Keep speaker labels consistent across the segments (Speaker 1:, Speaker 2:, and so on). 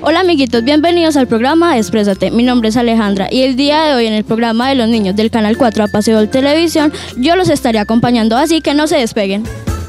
Speaker 1: Hola amiguitos, bienvenidos al programa Exprésate. Mi nombre es Alejandra y el día de hoy en el programa de los niños del Canal 4 a Paseo Televisión yo los estaré acompañando, así que no se despeguen.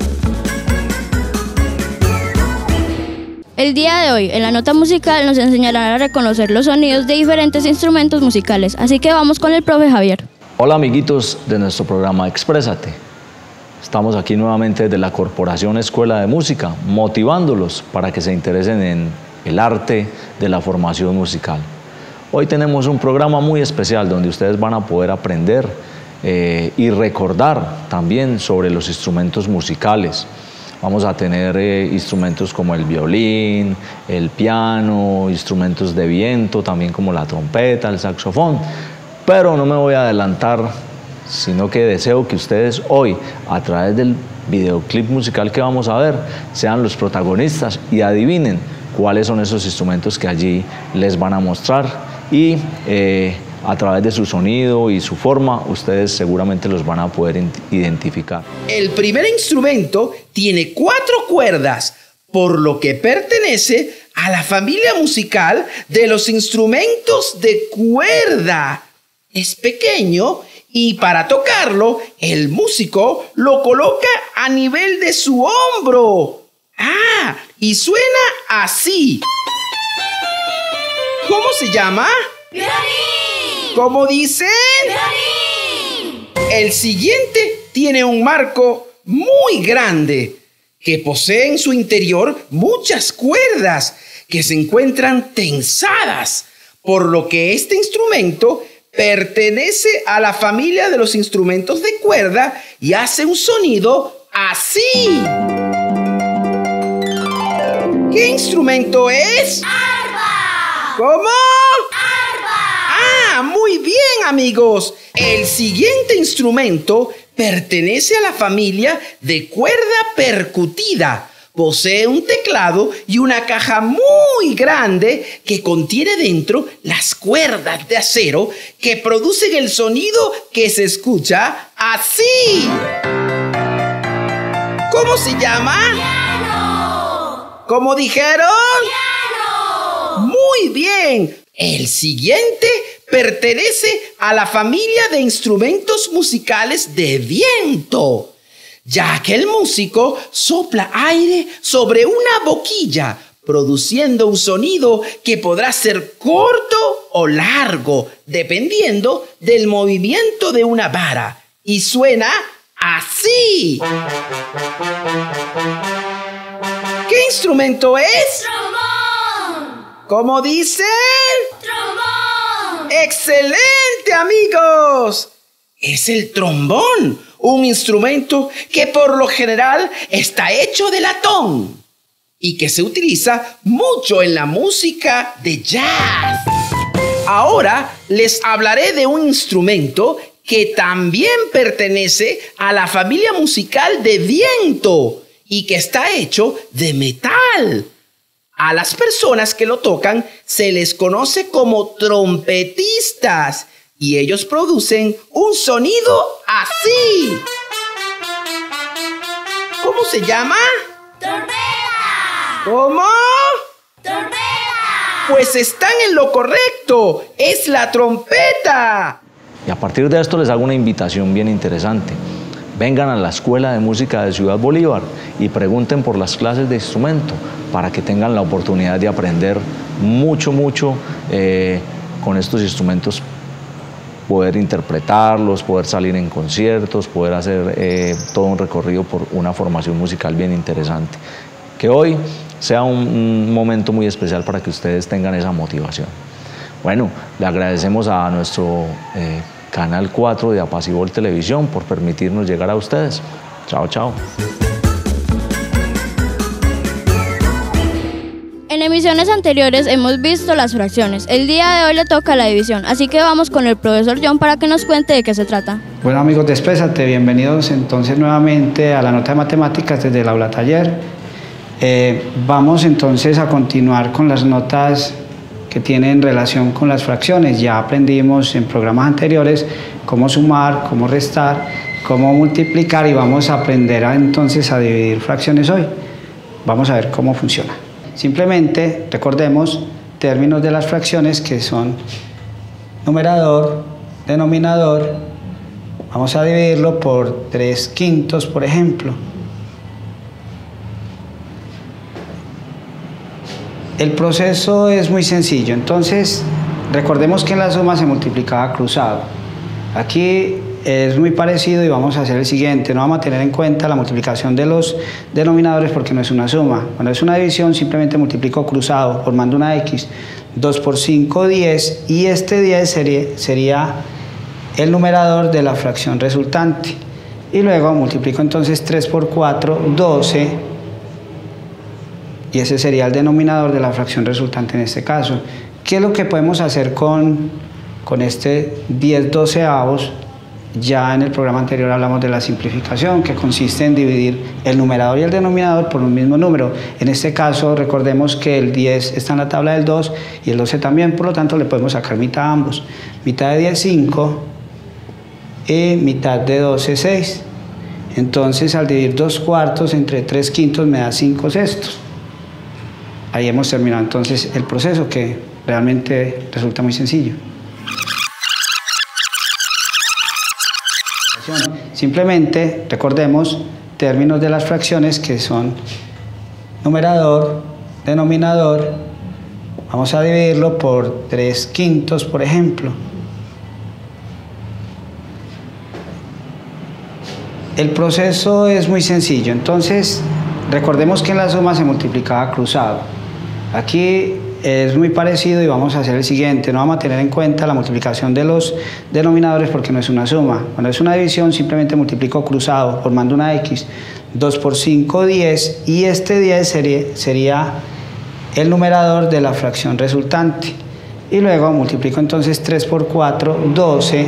Speaker 1: El día de hoy en la nota musical nos enseñarán a reconocer los sonidos de diferentes instrumentos musicales, así que vamos con el profe Javier.
Speaker 2: Hola amiguitos de nuestro programa Exprésate. Estamos aquí nuevamente desde la Corporación Escuela de Música, motivándolos para que se interesen en el arte de la formación musical. Hoy tenemos un programa muy especial donde ustedes van a poder aprender y recordar también sobre los instrumentos musicales. Vamos a tener instrumentos como el violín, el piano, instrumentos de viento, también como la trompeta, el saxofón. Pero no me voy a adelantar, sino que deseo que ustedes hoy, a través del videoclip musical que vamos a ver, sean los protagonistas y adivinen cuáles son esos instrumentos que allí les van a mostrar y a través de su sonido y su forma, ustedes seguramente los van a poder identificar.
Speaker 3: El primer instrumento tiene 4 cuerdas, por lo que pertenece a la familia musical de los instrumentos de cuerda. Es pequeño y para tocarlo, el músico lo coloca a nivel de su hombro. ¡Ah! Y suena así. ¿Cómo se llama? ¡Violín! ¿Cómo dicen? ¡Violín! El siguiente tiene un marco muy grande que posee en su interior muchas cuerdas que se encuentran tensadas, por lo que este instrumento pertenece a la familia de los instrumentos de cuerda y hace un sonido así. ¿Qué instrumento es? ¡Arpa! ¿Cómo? ¡Arpa! ¡Ah, muy bien, amigos! El siguiente instrumento pertenece a la familia de cuerda percutida. Posee un teclado y una caja muy grande que contiene dentro las cuerdas de acero que producen el sonido que se escucha así. ¿Cómo se llama? ¡Piano! ¿Cómo dijeron? ¡Piano! Muy bien. El siguiente pertenece a la familia de instrumentos musicales de viento, ya que el músico sopla aire sobre una boquilla, produciendo un sonido que podrá ser corto o largo, dependiendo del movimiento de una vara, y suena así. ¿Qué instrumento es? ¡Trombón! ¿Cómo dicen? ¡Trombón! ¡Excelente, amigos! Es el trombón, un instrumento que por lo general está hecho de latón y que se utiliza mucho en la música de jazz. Ahora les hablaré de un instrumento que también pertenece a la familia musical de viento y que está hecho de metal. A las personas que lo tocan se les conoce como trompetistas y ellos producen un sonido así. ¿Cómo se llama? ¡Trompeta! ¿Cómo? ¡Trompeta! Pues están en lo correcto, es la trompeta.
Speaker 2: Y a partir de esto les hago una invitación bien interesante. Vengan a la Escuela de Música de Ciudad Bolívar y pregunten por las clases de instrumento para que tengan la oportunidad de aprender mucho con estos instrumentos, poder interpretarlos, poder salir en conciertos, poder hacer todo un recorrido por una formación musical bien interesante. Que hoy sea un momento muy especial para que ustedes tengan esa motivación. Bueno, le agradecemos a nuestro Canal 4 de Apacibol Televisión por permitirnos llegar a ustedes. Chao, chao.
Speaker 1: En emisiones anteriores hemos visto las fracciones. El día de hoy le toca la división, así que vamos con el profesor John para que nos cuente de qué se trata.
Speaker 4: Bueno amigos de Exprésate, bienvenidos entonces nuevamente a la nota de matemáticas desde el aula taller. Vamos entonces a continuar con las notas que tienen relación con las fracciones. Ya aprendimos en programas anteriores cómo sumar, cómo restar, cómo multiplicar y vamos a aprender entonces a dividir fracciones hoy. Vamos a ver cómo funciona. Simplemente recordemos términos de las fracciones que son numerador, denominador. Vamos a dividirlo por 3/5, por ejemplo. El proceso es muy sencillo, entonces recordemos que en la suma se multiplicaba cruzado. Aquí es muy parecido y vamos a hacer el siguiente. No vamos a tener en cuenta la multiplicación de los denominadores porque no es una suma. Cuando es una división simplemente multiplico cruzado formando una X. 2 por 5, 10, y este 10 sería el numerador de la fracción resultante. Y luego multiplico entonces 3 por 4, 12. Y ese sería el denominador de la fracción resultante en este caso. ¿Qué es lo que podemos hacer con este 10/12? Ya en el programa anterior hablamos de la simplificación, que consiste en dividir el numerador y el denominador por un mismo número. En este caso, recordemos que el 10 está en la tabla del 2 y el 12 también, por lo tanto le podemos sacar mitad a ambos. Mitad de 10, 5, y mitad de 12, 6. Entonces, al dividir 2/4 entre 3/5 me da 5/6. Ahí hemos terminado entonces el proceso, que realmente resulta muy sencillo. Simplemente recordemos términos de las fracciones que son numerador, denominador. Vamos a dividirlo por 3/5, por ejemplo. El proceso es muy sencillo, entonces recordemos que en la suma se multiplicaba cruzado. Aquí es muy parecido y vamos a hacer el siguiente. No vamos a tener en cuenta la multiplicación de los denominadores porque no es una suma. Cuando es una división simplemente multiplico cruzado formando una X. 2 por 5, 10, y este 10 sería el numerador de la fracción resultante. Y luego multiplico entonces 3 por 4, 12,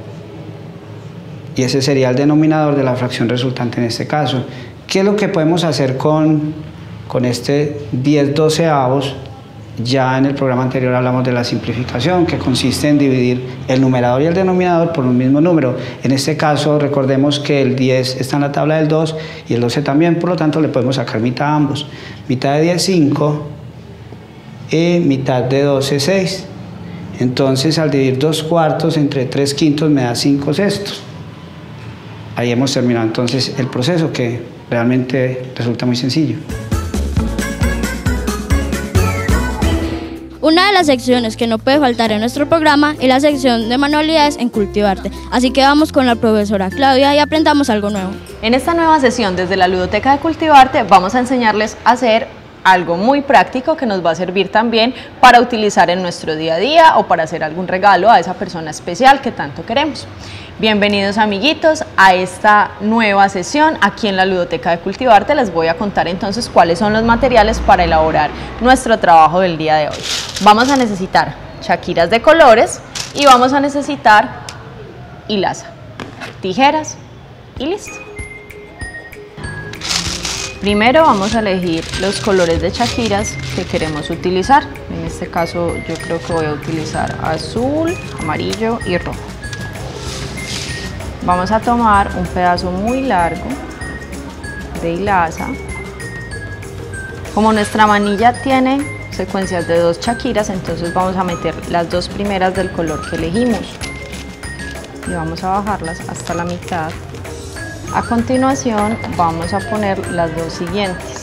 Speaker 4: y ese sería el denominador de la fracción resultante en este caso. ¿Qué es lo que podemos hacer con este 10/12? Ya en el programa anterior hablamos de la simplificación, que consiste en dividir el numerador y el denominador por un mismo número. En este caso, recordemos que el 10 está en la tabla del 2 y el 12 también, por lo tanto le podemos sacar mitad a ambos. Mitad de 10, 5, y mitad de 12, 6. Entonces, al dividir 2/4 entre 3/5 me da 5/6. Ahí hemos terminado entonces el proceso, que realmente resulta muy sencillo.
Speaker 1: Una de las secciones que no puede faltar en nuestro programa es la sección de manualidades en Cultivarte. Así que vamos con la profesora Claudia y aprendamos algo nuevo.
Speaker 5: En esta nueva sesión desde la Ludoteca de Cultivarte vamos a enseñarles a hacer algo muy práctico que nos va a servir también para utilizar en nuestro día a día o para hacer algún regalo a esa persona especial que tanto queremos. Bienvenidos, amiguitos, a esta nueva sesión aquí en la Ludoteca de Cultivarte. Les voy a contar entonces cuáles son los materiales para elaborar nuestro trabajo del día de hoy. Vamos a necesitar chaquiras de colores y vamos a necesitar hilaza, tijeras y listo. Primero vamos a elegir los colores de chaquiras que queremos utilizar. En este caso yo creo que voy a utilizar azul, amarillo y rojo. Vamos a tomar un pedazo muy largo de hilaza. Como nuestra manilla tiene secuencias de 2 chaquiras, entonces vamos a meter las 2 primeras del color que elegimos y vamos a bajarlas hasta la mitad. A continuación vamos a poner las 2 siguientes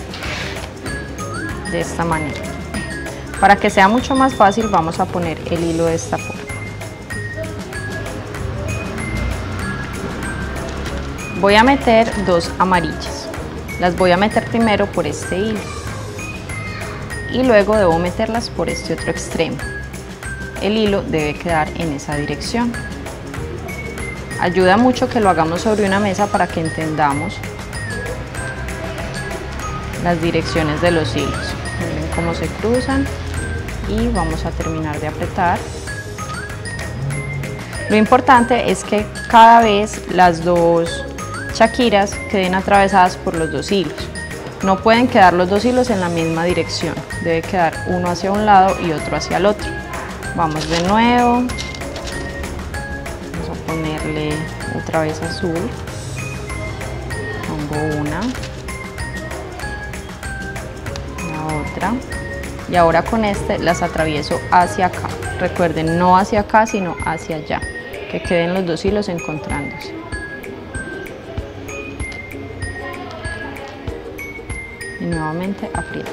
Speaker 5: de esta manera. Para que sea mucho más fácil vamos a poner el hilo de esta forma. Voy a meter 2 amarillas. Las voy a meter primero por este hilo y luego debo meterlas por este otro extremo. El hilo debe quedar en esa dirección. Ayuda mucho que lo hagamos sobre una mesa para que entendamos las direcciones de los hilos. Miren cómo se cruzan y vamos a terminar de apretar. Lo importante es que cada vez las 2 chaquiras queden atravesadas por los 2 hilos. No pueden quedar los 2 hilos en la misma dirección, debe quedar uno hacia un lado y otro hacia el otro. Vamos de nuevo, vamos a ponerle otra vez azul, pongo una, la otra y ahora con este las atravieso hacia acá. Recuerden, no hacia acá, sino hacia allá, que queden los dos hilos encontrándose. Y nuevamente aprieto.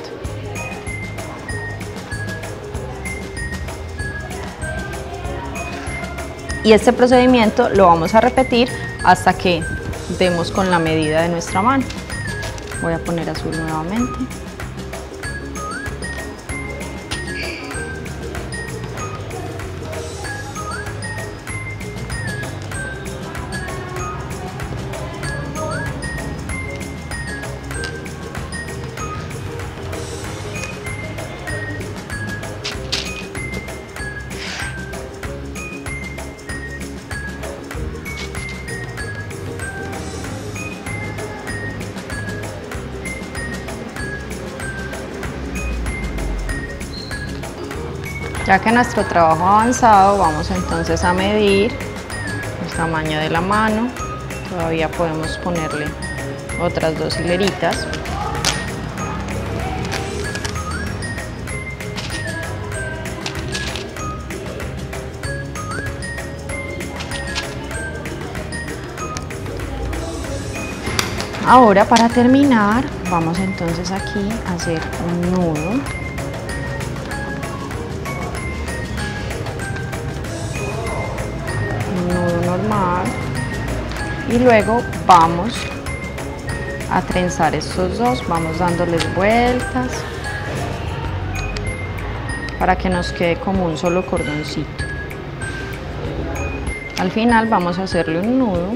Speaker 5: Y este procedimiento lo vamos a repetir hasta que demos con la medida de nuestra mano. Voy a poner azul nuevamente. Ya que nuestro trabajo ha avanzado, vamos entonces a medir el tamaño de la mano. Todavía podemos ponerle otras 2 hileritas. Ahora, para terminar, vamos entonces aquí a hacer un nudo. Normal, y luego vamos a trenzar estos dos, vamos dándoles vueltas para que nos quede como un solo cordoncito. Al final vamos a hacerle un nudo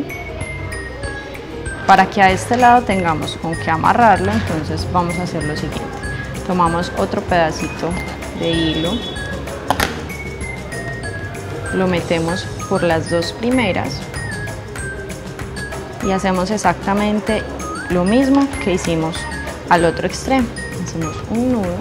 Speaker 5: para que a este lado tengamos con que amarrarlo. Entonces vamos a hacer lo siguiente: tomamos otro pedacito de hilo, lo metemos por las 2 primeras y hacemos exactamente lo mismo que hicimos al otro extremo. Hacemos un nudo,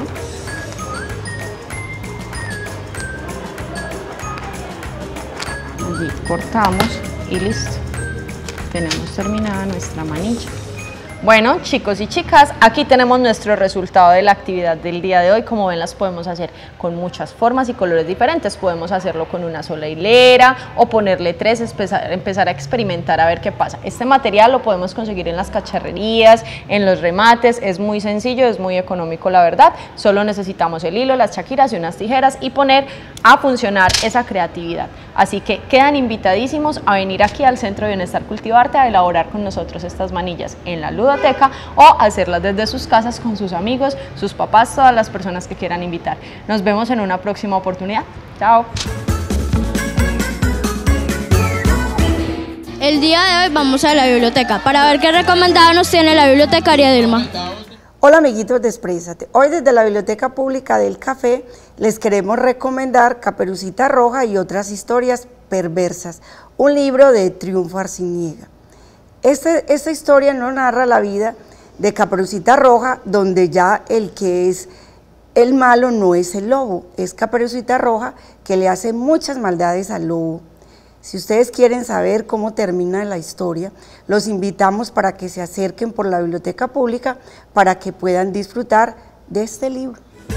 Speaker 5: allí cortamos y listo, tenemos terminada nuestra manilla. Bueno, chicos y chicas, aquí tenemos nuestro resultado de la actividad del día de hoy. Como ven, las podemos hacer con muchas formas y colores diferentes. Podemos hacerlo con una sola hilera o ponerle 3, empezar a experimentar a ver qué pasa. Este material lo podemos conseguir en las cacharrerías, en los remates. Es muy sencillo, es muy económico, la verdad. Solo necesitamos el hilo, las chaquiras y unas tijeras y poner a funcionar esa creatividad. Así que quedan invitadísimos a venir aquí al Centro de Bienestar Cultivarte a elaborar con nosotros estas manillas en la ludoteca o hacerlas desde sus casas con sus amigos, sus papás, todas las personas que quieran invitar. Nos vemos en una próxima oportunidad. Chao.
Speaker 1: El día de hoy vamos a la biblioteca para ver qué recomendado nos tiene la bibliotecaria Dilma.
Speaker 6: Hola amiguitos de Exprésate. Hoy desde la Biblioteca Pública del Café les queremos recomendar Caperucita Roja y otras historias perversas, un libro de Triunfo Arciniega. Esta historia nos narra la vida de Caperucita Roja, donde ya el que es el malo no es el lobo, es Caperucita Roja que le hace muchas maldades al lobo. Si ustedes quieren saber cómo termina la historia, los invitamos para que se acerquen por la biblioteca pública para que puedan disfrutar de este libro.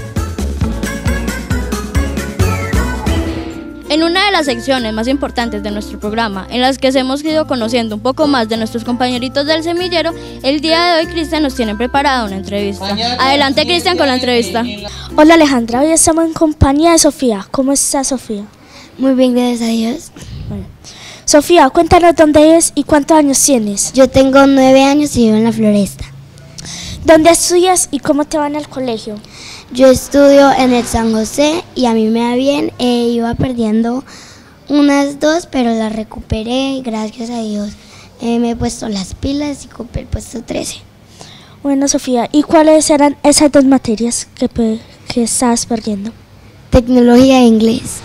Speaker 1: En una de las secciones más importantes de nuestro programa, en las que hemos ido conociendo un poco más de nuestros compañeritos del semillero, el día de hoy Cristian nos tiene preparada una entrevista. Adelante, Cristian, con la entrevista.
Speaker 7: Hola Alejandra, hoy estamos en compañía de Sofía. ¿Cómo estás, Sofía?
Speaker 8: Muy bien, gracias a Dios.
Speaker 7: Bueno. Sofía, cuéntanos dónde vives y cuántos años tienes.
Speaker 8: Yo tengo 9 años y vivo en la Floresta.
Speaker 7: ¿Dónde estudias y cómo te va en el colegio?
Speaker 8: Yo estudio en el San José y a mí me va bien. Iba perdiendo unas 2, pero las recuperé y gracias a Dios me he puesto las pilas y ocupé el puesto 13.
Speaker 7: Bueno, Sofía, ¿y cuáles eran esas 2 materias que estabas perdiendo?
Speaker 8: Tecnología e inglés.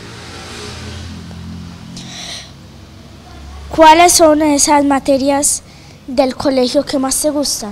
Speaker 7: ¿Cuáles son esas materias del colegio que más te gustan?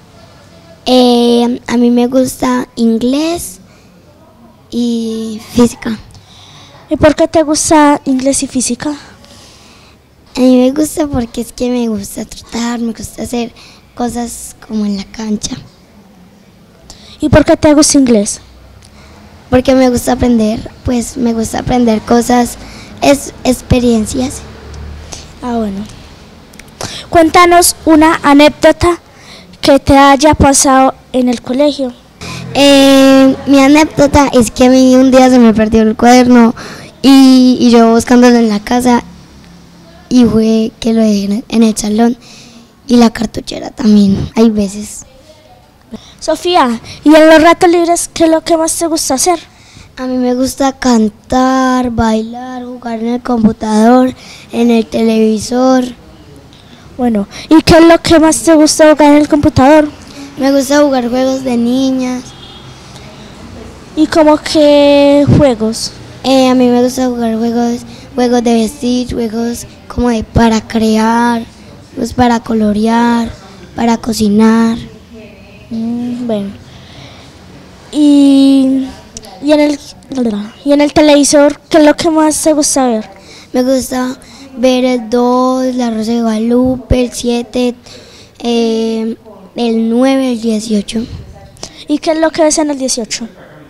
Speaker 8: A mí me gusta inglés y física.
Speaker 7: ¿Y por qué te gusta inglés y física?
Speaker 8: A mí me gusta porque es que me gusta trotar, me gusta hacer cosas como en la cancha.
Speaker 7: ¿Y por qué te gusta inglés?
Speaker 8: Porque me gusta aprender, pues me gusta aprender cosas, experiencias.
Speaker 7: Ah, bueno. Cuéntanos una anécdota que te haya pasado en el colegio.
Speaker 8: Mi anécdota es que a mí un día se me perdió el cuaderno y yo buscándolo en la casa y fue que lo dejé en el salón y la cartuchera también, hay veces.
Speaker 7: Sofía, ¿y en los ratos libres qué es lo que más te gusta hacer?
Speaker 8: A mí me gusta cantar, bailar, jugar en el computador, en el televisor.
Speaker 7: Bueno, ¿y qué es lo que más te gusta jugar en el computador?
Speaker 8: Me gusta jugar juegos de niñas.
Speaker 7: ¿Y cómo qué juegos?
Speaker 8: A mí me gusta jugar juegos de vestir, juegos como de para crear, pues para colorear, para cocinar.
Speaker 7: Bueno. Y en el televisor, ¿qué es lo que más te gusta ver?
Speaker 8: Me gusta ver el 2, la Rosa de Guadalupe, el 7, el 9, el 18.
Speaker 7: ¿Y qué es lo que ves en el 18?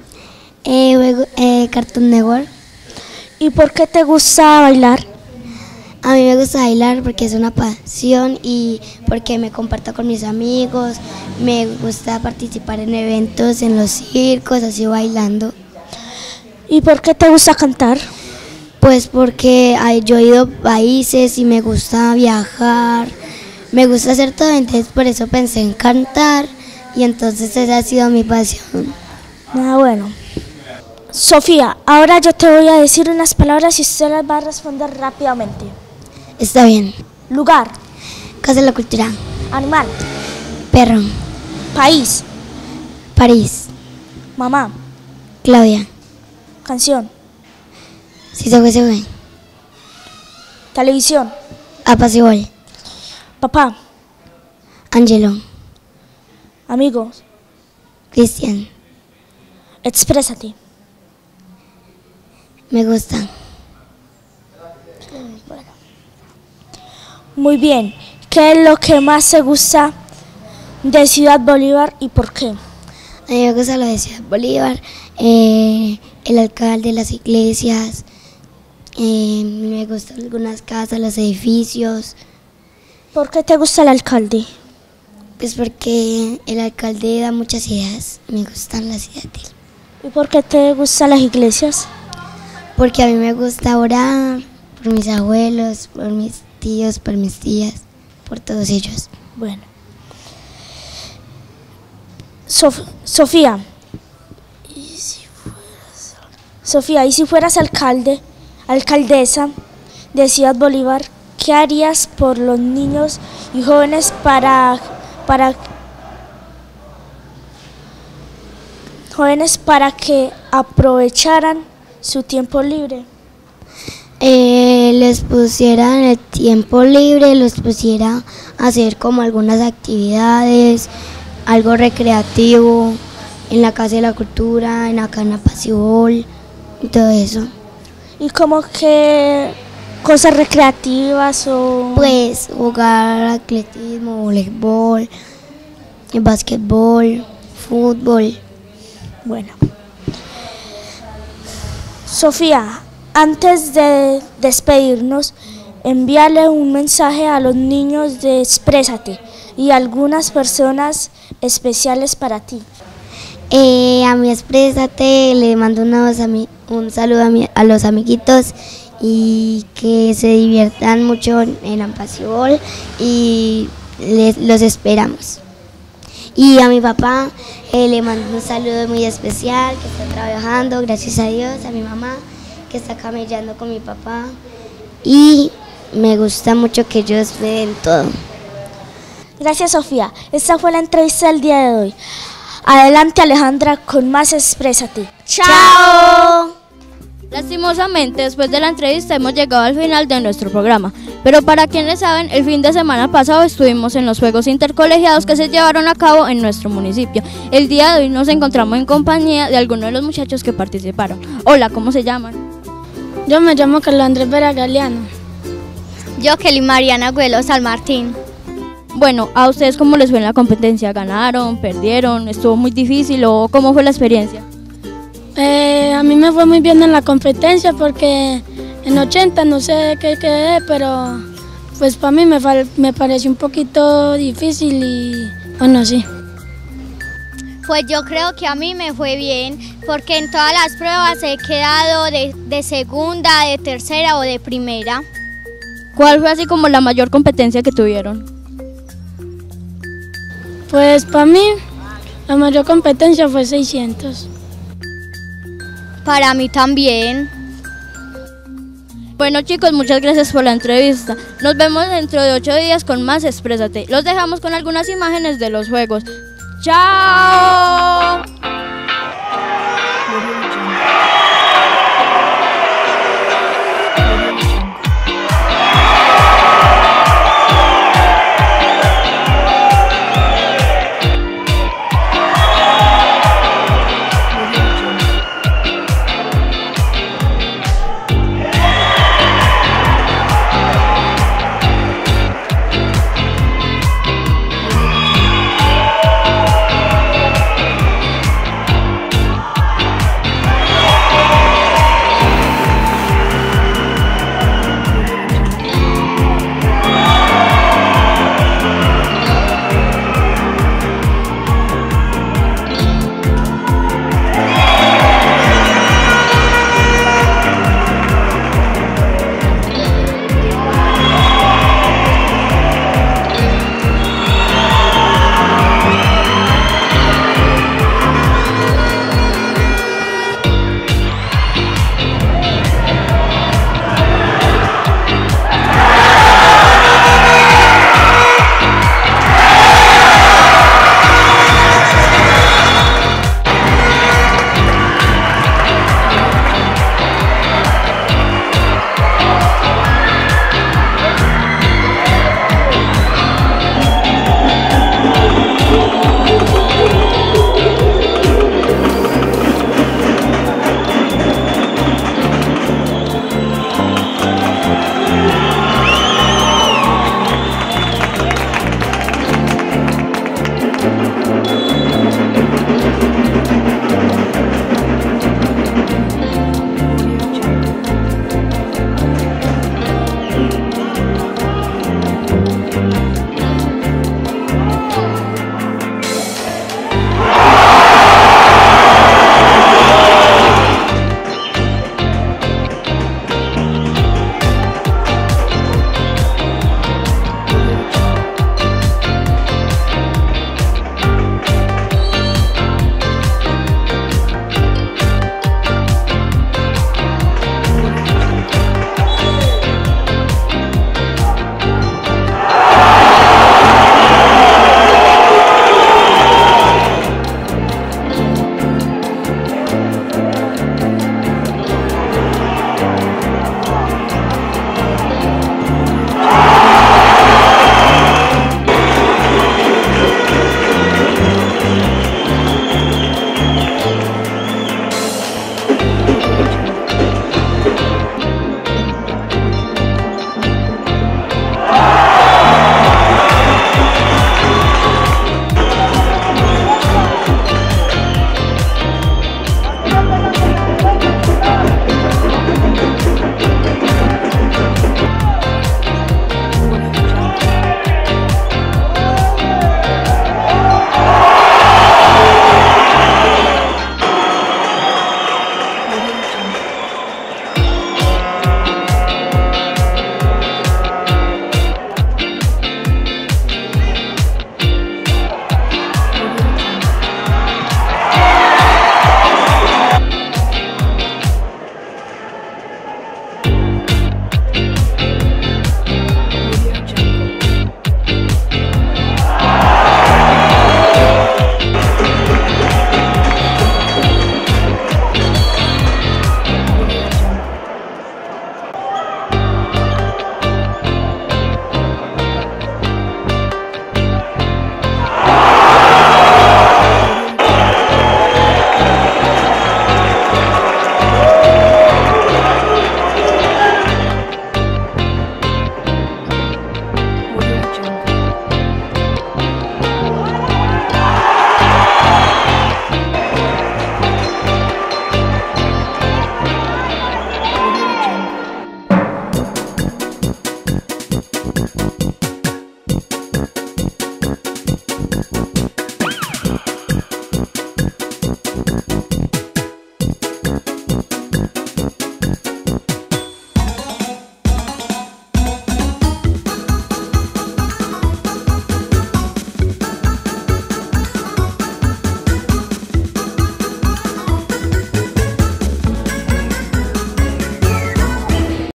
Speaker 8: Cartoon Network.
Speaker 7: ¿Y por qué te gusta bailar?
Speaker 8: A mí me gusta bailar porque es una pasión y porque me comparto con mis amigos. Me gusta participar en eventos, en los circos, así bailando.
Speaker 7: ¿Y por qué te gusta cantar?
Speaker 8: Pues porque yo he ido a países y me gusta viajar, me gusta hacer todo, entonces por eso pensé en cantar y entonces esa ha sido mi pasión.
Speaker 7: Ah, bueno. Sofía, ahora yo te voy a decir unas palabras y usted las va a responder rápidamente.
Speaker 8: Está bien.
Speaker 7: Lugar.
Speaker 8: Casa de la Cultura.
Speaker 7: Animal.
Speaker 8: Perro.
Speaker 7: País.
Speaker 8: París.
Speaker 7: Mamá.
Speaker 8: Claudia.
Speaker 7: Canción.
Speaker 8: Si se fue.
Speaker 7: Televisión.
Speaker 8: Apacible.
Speaker 7: Papá.
Speaker 8: Angelo.
Speaker 7: Amigos.
Speaker 8: Cristian.
Speaker 7: Exprésate.
Speaker 8: Me gusta.
Speaker 7: Muy bien. ¿Qué es lo que más te gusta de Ciudad Bolívar y por qué?
Speaker 8: A mí me gusta lo de Ciudad Bolívar, el alcalde, las iglesias, me gustan algunas casas, los edificios.
Speaker 7: ¿Por qué te gusta el alcalde?
Speaker 8: Pues porque el alcalde da muchas ideas, me gustan las ideas de él.
Speaker 7: ¿Y por qué te gustan las iglesias?
Speaker 8: Porque a mí me gusta orar por mis abuelos, por mis tíos, por mis tías, por todos ellos.
Speaker 7: Bueno. Sofía, ¿y si fueras alcaldesa de Ciudad Bolívar, qué harías por los niños y jóvenes para que aprovecharan su tiempo libre?
Speaker 8: Les pusiera en el tiempo libre, los pusiera a hacer como algunas actividades, algo recreativo, en la Casa de la Cultura, en la Cana Pasiol y todo eso.
Speaker 7: ¿Y como qué cosas recreativas o...?
Speaker 8: Pues jugar atletismo, voleibol, basquetbol, fútbol.
Speaker 7: Bueno. Sofía, antes de despedirnos, envíale un mensaje a los niños de Exprésate y a algunas personas especiales para ti.
Speaker 8: A mi Exprésate le mando un saludo a los amiguitos y que se diviertan mucho en Ampaciol y los esperamos. Y a mi papá le mando un saludo muy especial, que está trabajando, gracias a Dios, a mi mamá que está camellando con mi papá y me gusta mucho que ellos ven todo.
Speaker 7: Gracias, Sofía. Esta fue la entrevista del día de hoy. Adelante, Alejandra, con más Exprésate.
Speaker 1: ¡Chao! Lastimosamente, después de la entrevista hemos llegado al final de nuestro programa, pero para quienes saben, el fin de semana pasado estuvimos en los Juegos Intercolegiados que se llevaron a cabo en nuestro municipio. El día de hoy nos encontramos en compañía de algunos de los muchachos que participaron. Hola, ¿cómo se llaman?
Speaker 9: Yo me llamo Carlos Andrés Vera Galeano.
Speaker 10: Yo, Kelly Mariana Güelo San Martín.
Speaker 1: Bueno, ¿a ustedes cómo les fue en la competencia? ¿Ganaron? ¿Perdieron? ¿Estuvo muy difícil o cómo fue la experiencia?
Speaker 9: A mí me fue muy bien en la competencia porque en 80 no sé qué quedé, pero pues para mí me pareció un poquito difícil y bueno, sí.
Speaker 10: Pues yo creo que a mí me fue bien porque en todas las pruebas he quedado de segunda, de tercera o de primera.
Speaker 1: ¿Cuál fue así como la mayor competencia que tuvieron?
Speaker 9: Pues para mí la mayor competencia fue 600.
Speaker 10: Para mí también.
Speaker 1: Bueno chicos, muchas gracias por la entrevista. Nos vemos dentro de 8 días con más Exprésate. Los dejamos con algunas imágenes de los juegos. ¡Chao!